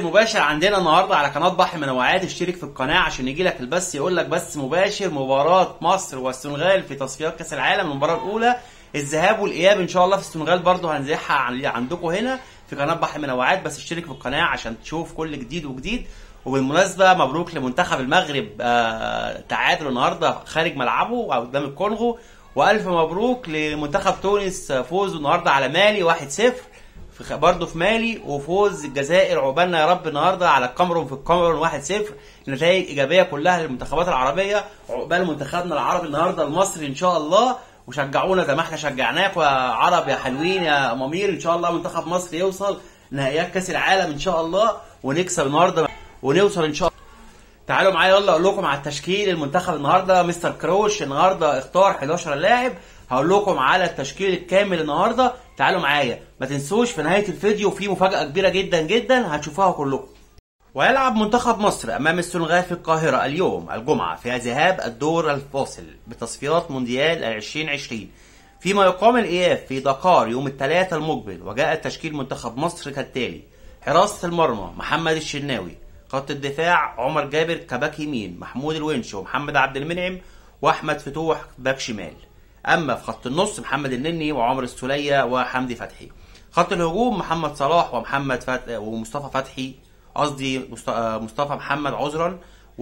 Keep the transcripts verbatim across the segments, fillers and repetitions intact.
مباشر عندنا النهارده على قناه بحر منوعات. اشترك في القناه عشان يجي لك البث، يقول لك بث مباشر مباراه مصر والسنغال في تصفيات كاس العالم. المباراه الاولى الذهاب والاياب ان شاء الله في السنغال، برضه هنذيعها عندكم هنا في قناه بحر منوعات. بس اشترك في القناه عشان تشوف كل جديد وجديد. وبالمناسبه مبروك لمنتخب المغرب، آه تعادل النهارده خارج ملعبه قدام الكونغو، والف مبروك لمنتخب تونس فوزه النهارده على مالي واحد صفر برضه في مالي، وفوز الجزائر عقبالنا يا رب النهارده على الكاميرون في الكاميرون واحد صفر. نتائج ايجابيه كلها للمنتخبات العربيه. عقبال منتخبنا العربي النهارده المصري ان شاء الله، وشجعونا زي ما احنا شجعناكم يا عرب يا حلوين يا امامير. ان شاء الله منتخب مصر يوصل نهائيات كاس العالم ان شاء الله، ونكسب النهارده ونوصل ان شاء الله. تعالوا معايا يلا اقول لكم على التشكيل المنتخب النهارده. مستر كروش النهارده اختار حداشر لاعب، هقول لكم على التشكيل الكامل النهارده. تعالوا معايا، ما تنسوش في نهايه الفيديو في مفاجاه كبيره جدا جدا هتشوفوها كلكم. ويلعب منتخب مصر امام السنغال في القاهره اليوم الجمعه في ذهاب الدور الفاصل بتصفيات مونديال ألفين وعشرين، فيما يقام الاياب في دكار يوم الثلاثاء المقبل. وجاء تشكيل منتخب مصر كالتالي: حراسه المرمى محمد الشناوي، خط الدفاع عمر جابر كباك يمين، محمود الونش ومحمد عبد المنعم واحمد فتوح باك شمال. اما في خط النص محمد النني وعمر السوليه وحمدي فتحي. خط الهجوم محمد صلاح ومحمد فتحي ومصطفى فتحي، قصدي مصطفى محمد عذرا،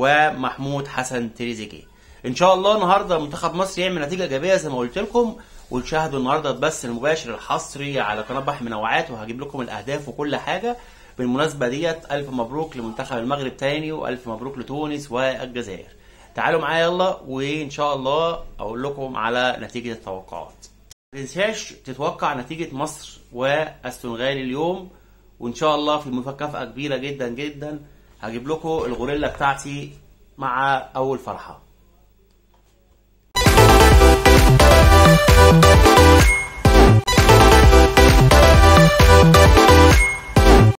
ومحمود حسن تريزيجيه. ان شاء الله النهارده منتخب مصر يعمل نتيجه ايجابيه زي ما قلت لكم. وتشاهدوا النهارده البث المباشر الحصري على قناه بحر منوعات، وهجيب لكم الاهداف وكل حاجه. بالمناسبه ديت الف مبروك لمنتخب المغرب تاني، والف مبروك لتونس والجزائر. تعالوا معايا يلا، وان شاء الله اقول لكم على نتيجه التوقعات. ما تنساش تتوقع نتيجه مصر والسنغال اليوم، وان شاء الله في مكافاه كبيره جدا جدا هجيب لكم الغوريلا بتاعتي مع اول فرحه.